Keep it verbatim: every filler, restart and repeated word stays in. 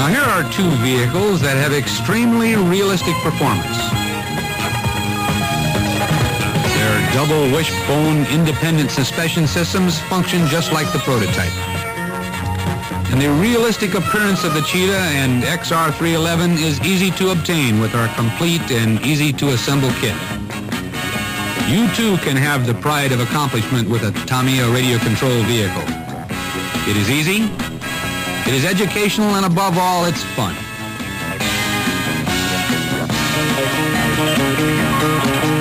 Now here are two vehicles that have extremely realistic performance. Their double wishbone independent suspension systems function just like the prototype. And the realistic appearance of the Cheetah and X R three eleven is easy to obtain with our complete and easy to assemble kit. You too can have the pride of accomplishment with a Tamiya radio controlled vehicle. It is easy, it is educational, and above all, it's fun.